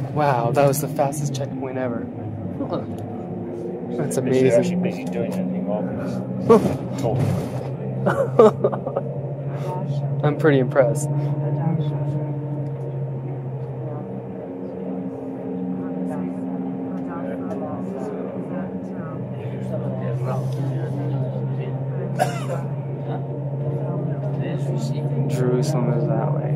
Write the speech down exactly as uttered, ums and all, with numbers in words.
Wow, that was the fastest checkpoint ever. That's They're actually amazing. busy doing anything while we talking. I'm pretty impressed. Jerusalem is that way.